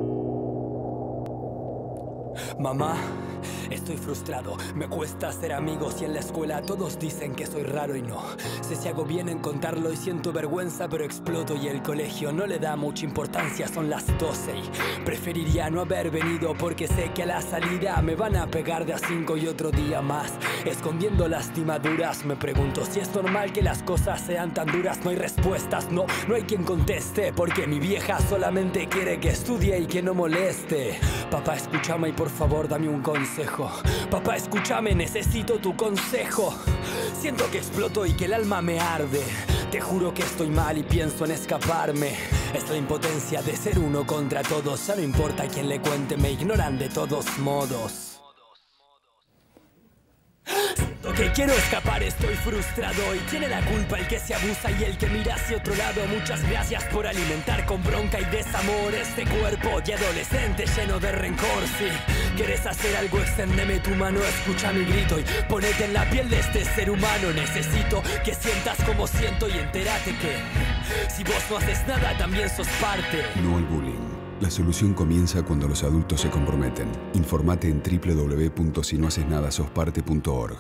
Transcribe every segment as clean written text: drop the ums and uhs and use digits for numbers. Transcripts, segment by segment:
Mamá, estoy frustrado, me cuesta hacer amigos y en la escuela todos dicen que soy raro y no. Sé si hago bien en contarlo y siento vergüenza, pero exploto y el colegio no le da mucha importancia, son las 12 y preferiría no haber venido porque sé que a la salida me van a pegar de a 5 y otro día más. Escondiendo lastimaduras, me pregunto si es normal que las cosas sean tan duras. No hay respuestas, no hay quien conteste, porque mi vieja solamente quiere que estudie y que no moleste. Papá, escúchame y por favor dame un consejo. Papá, escúchame, necesito tu consejo. Siento que exploto y que el alma me arde. Te juro que estoy mal y pienso en escaparme. Esta impotencia de ser uno contra todos, ya no importa a quién le cuente, me ignoran de todos modos. Siento que quiero escapar, estoy frustrado y tiene la culpa el que se abusa y el que mira hacia otro lado. Muchas gracias por alimentar con bronca y desamor este cuerpo de adolescente lleno de rencor. Si quieres hacer algo, exténdeme tu mano, escucha mi grito y ponete en la piel de este ser humano. Necesito que sientas como siento y entérate que si vos no haces nada también sos parte. No al bullying. La solución comienza cuando los adultos se comprometen. Informate en www.sinohacesnadasosparte.org.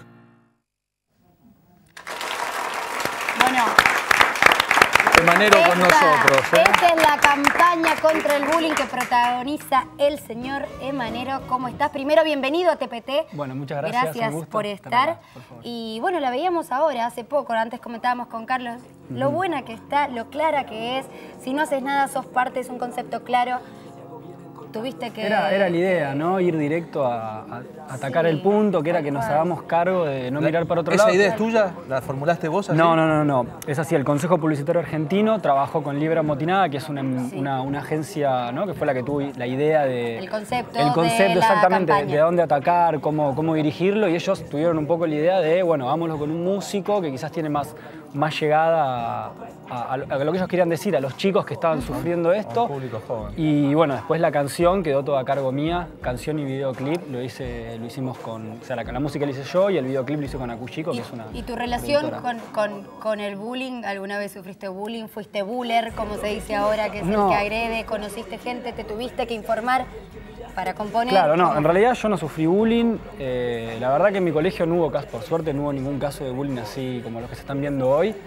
Bueno, Emanero con nosotros. Esta es la campaña contra el bullying que protagoniza el señor Emanero. ¿Cómo estás? Primero, bienvenido a TPT. Bueno, muchas gracias. Gracias un gusto por estar. acá, por favor. Y bueno, la veíamos ahora, hace poco, antes comentábamos con Carlos, lo buena que está, lo clara que es. Si no haces nada, sos parte, es un concepto claro. Tuviste que... Era la idea, ¿no? Ir directo a atacar el punto, que era que nos hagamos cargo de no mirar para otro lado. ¿Esa idea es tuya? ¿La formulaste vos así? No. Es así, el Consejo Publicitario Argentino trabajó con Libra Motinada, que es una agencia, ¿no? Que fue la que tuvo la idea de... El concepto exactamente, campaña. de dónde atacar, cómo dirigirlo, y ellos tuvieron un poco la idea de, bueno, hagámoslo con un músico que quizás tiene más llegada a lo que ellos querían decir, a los chicos que estaban sufriendo esto. A un público joven. Y bueno, después la canción quedó toda a cargo mía, canción y videoclip, lo hicimos con, o sea, la música la hice yo y el videoclip lo hice con Akushiko, que es una ¿Y tu relación productora. con el bullying? ¿Alguna vez sufriste bullying? ¿Fuiste buller, como se dice ahora, que es No. el que agrede? ¿Conociste gente? ¿Te tuviste que informar para componer? Claro, no, en realidad yo no sufrí bullying. La verdad que en mi colegio no hubo caso, por suerte no hubo ningún caso de bullying así como los que se están viendo hoy.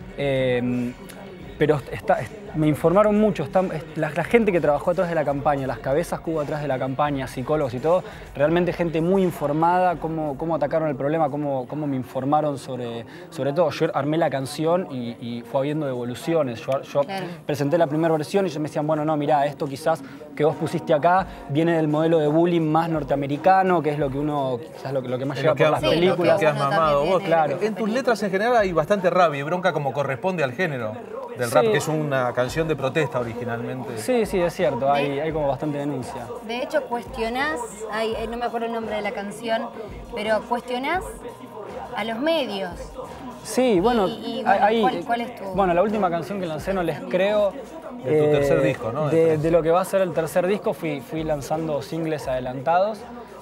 Pero me informaron mucho, la gente que trabajó atrás de la campaña, las cabezas que hubo atrás de la campaña, psicólogos y todo, realmente gente muy informada, cómo atacaron el problema, cómo me informaron sobre todo. Yo armé la canción y fue habiendo evoluciones. Yo presenté la primera versión y ellos me decían, bueno, no, mirá, esto quizás que vos pusiste acá viene del modelo de bullying más norteamericano, que es lo que uno, quizás lo que más llega por las películas. Que has mamado vos. Claro. En tus letras en general hay bastante rabia y bronca como corresponde al género del rap, que es una canción de protesta originalmente. Sí, es cierto, hay como bastante denuncia. De hecho, cuestionás, no me acuerdo el nombre de la canción, pero cuestionás a los medios. Sí, bueno, ¿cuál es tu...? Bueno, la última canción que lancé, No les creo. De tu tercer disco, ¿no? De lo que va a ser el tercer disco, fui lanzando singles adelantados.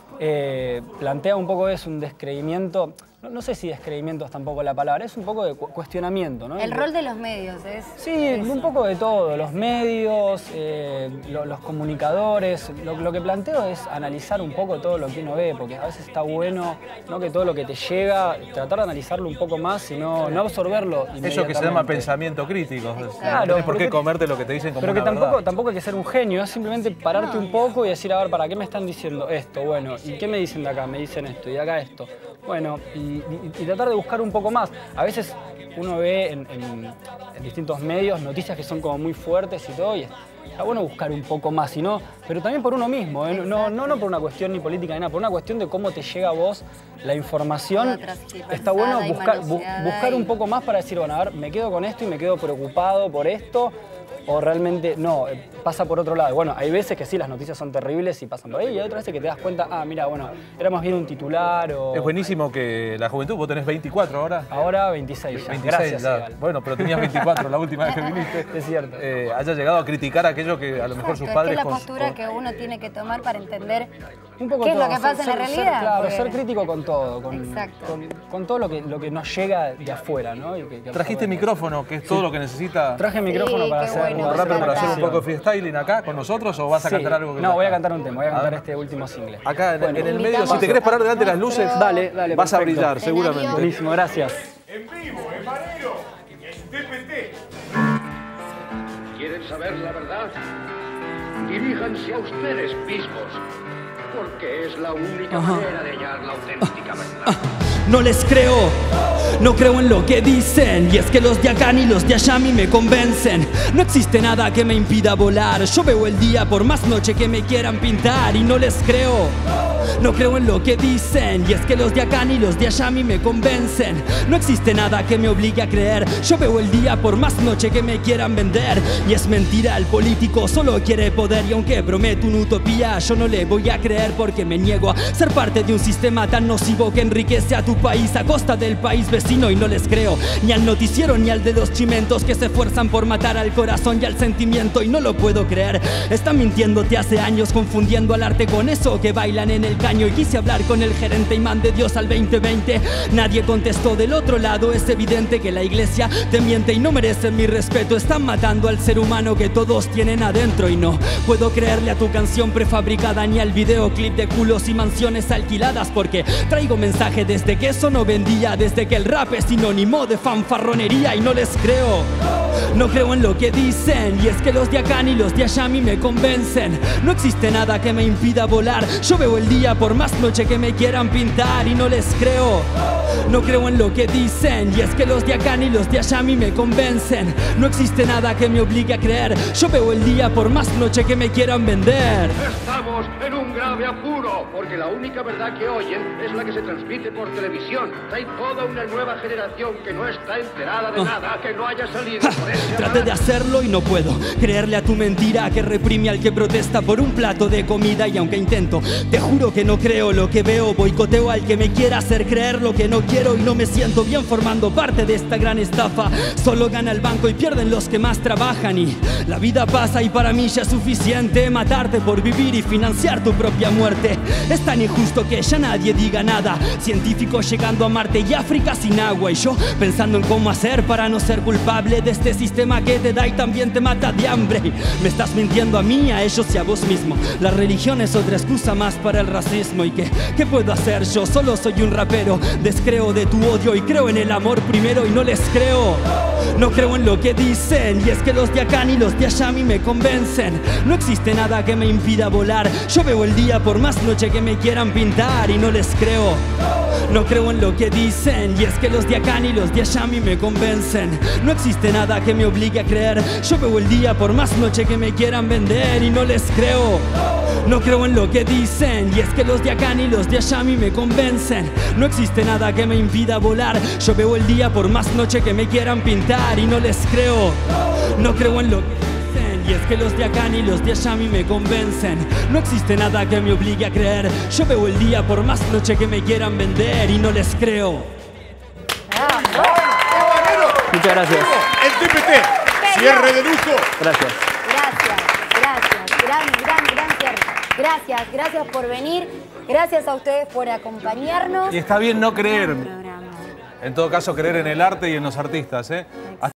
Plantea un poco un descreimiento. No sé si descreimiento es tampoco la palabra, es un poco de cuestionamiento, ¿no? El rol de los medios es... Sí, un poco de todo, los medios, los comunicadores. Lo que planteo es analizar un poco todo lo que uno ve, porque a veces está bueno, ¿no? Que todo lo que te llega, tratar de analizarlo un poco más y no absorberlo inmediatamente. Eso que se llama pensamiento crítico. Claro, no tienes por qué comerte lo que te dicen como pero que una verdad. tampoco hay que ser un genio, es simplemente pararte un poco y decir, a ver, ¿para qué me están diciendo esto? Bueno, ¿y qué me dicen de acá? Me dicen esto, y de acá esto. Bueno, y tratar de buscar un poco más. A veces uno ve en distintos medios noticias que son como muy fuertes y todo, y está bueno buscar un poco más, pero también por uno mismo, ¿eh? No por una cuestión ni política ni nada, por una cuestión de cómo te llega a vos la información. Está bueno buscar un poco más para decir, bueno, a ver, me quedo con esto y me quedo preocupado por esto, o realmente no, pasa por otro lado. Bueno, hay veces que sí, las noticias son terribles y pasan por ahí, y hay otras veces que te das cuenta, mira, bueno, era más bien un titular o... Es buenísimo que la juventud, vos tenés 24 ahora. Ahora 26 ya. 26, Gracias, ya. Igual. Bueno, pero tenías 24 la última vez que viniste. Es cierto. Haya llegado a criticar aquello que a lo mejor sus padres... Es que la postura que uno tiene que tomar para entender un poco qué es todo. lo que pasa en la realidad. Claro, ser crítico con todo, con todo lo que nos llega de afuera, ¿no? Trajiste micrófono, que es todo lo que necesita. Traje micrófono para qué hacer nos un rapper para hacer un encanta. poco de freestyling acá con nosotros o vas a Sí. cantar algo que No, ya voy a está? cantar un tema, voy a cantar este último single. Acá en el medio, invitamos si te querés parar delante de las luces, Dale, dale, vas a perfecto. brillar seguramente. Buenísimo, gracias. En vivo, en Mareo, en TPT. ¿Quieren saber la verdad? Diríjanse a ustedes mismos, porque es la única manera de hallar la auténtica verdad. No les creo, no creo en lo que dicen. Y es que los de acá ni los de allá a mí me convencen. No existe nada que me impida volar. Yo veo el día por más noche que me quieran pintar. Y no les creo, no creo en lo que dicen. Y es que los de acá ni los de allá a mí me convencen. No existe nada que me obligue a creer. Yo veo el día por más noche que me quieran vender. Y es mentira, el político solo quiere poder. Y aunque promete una utopía, yo no le voy a creer, porque me niego a ser parte de un sistema tan nocivo que enriquece a tu país a costa del país vecino. Y no les creo ni al noticiero ni al de los chimentos que se esfuerzan por matar al corazón y al sentimiento. Y no lo puedo creer, están mintiéndote hace años, confundiendo al arte con eso que bailan en el caño. Y quise hablar con el gerente y mandé Dios al 2020. Nadie contestó del otro lado. Es evidente que la iglesia te miente y no merecen mi respeto. Están matando al ser humano que todos tienen adentro. Y no puedo creerle a tu canción prefabricada ni al videoclip de culos y mansiones alquiladas, porque traigo mensaje desde que eso no vendía, desde que el rap es sinónimo de fanfarronería. Y no les creo, no creo en lo que dicen. Y es que los de acá ni los de allá a mí me convencen. No existe nada que me impida volar. Yo veo el día por más noche que me quieran pintar. Y no les creo, no creo en lo que dicen. Y es que los de acá ni los de allá a mí me convencen. No existe nada que me obligue a creer. Yo veo el día por más noche que me quieran vender. Estamos en un grave apuro, porque la única verdad que oyen es la que se transmite por televisión. Hay toda una nueva generación que no está enterada de nada, que no haya salido por ese Traté de hacerlo y no puedo creerle a tu mentira que reprime al que protesta por un plato de comida. Y aunque intento, te juro que no creo lo que veo. Boicoteo al que me quiera hacer creer lo que no quiero. Y no me siento bien formando parte de esta gran estafa. Solo gana el banco y pierden los que más trabajan. Y la vida pasa y para mí ya es suficiente matarte por vivir y financiar tu propia muerte. Es tan injusto que ya nadie diga nada. Científicos llegando a Marte y África sin agua. Y yo pensando en cómo hacer para no ser culpable de este sistema que te da y también te mata de hambre. Y me estás mintiendo a mí, a ellos y a vos mismo. La religión es otra excusa más para el racismo. ¿Y qué puedo hacer? Yo solo soy un rapero. Descreo de tu odio y creo en el amor primero. Y no les creo, no creo en lo que dicen. Y es que los de acá ni los de allá a mí me convencen. No existe nada que me impida volar. Yo veo el día por más noche que me quieran pintar. Y no les creo, no creo en lo que dicen. Y es que los de acá ni los de allá a mí me convencen. No existe nada que me obligue a creer. Yo veo el día por más noche que me quieran vender. Y no les creo, no creo en lo que dicen. Y es que los de acá ni los de allá a mí me convencen. No existe nada que me impida volar. Yo veo el día por más noche que me quieran pintar. Y no les creo, no creo en lo que dicen. Y es que los de acá ni los de allá a mí me convencen. No existe nada que me obligue a creer. Yo veo el día por más noche que me quieran vender. Y no les creo. Muchas gracias. El TPT, cierre de lujo. Gracias. Gran cierre. Gracias por venir. Gracias a ustedes por acompañarnos. Y está bien no creer. Programa. En todo caso, creer en el arte y en los artistas, ¿eh?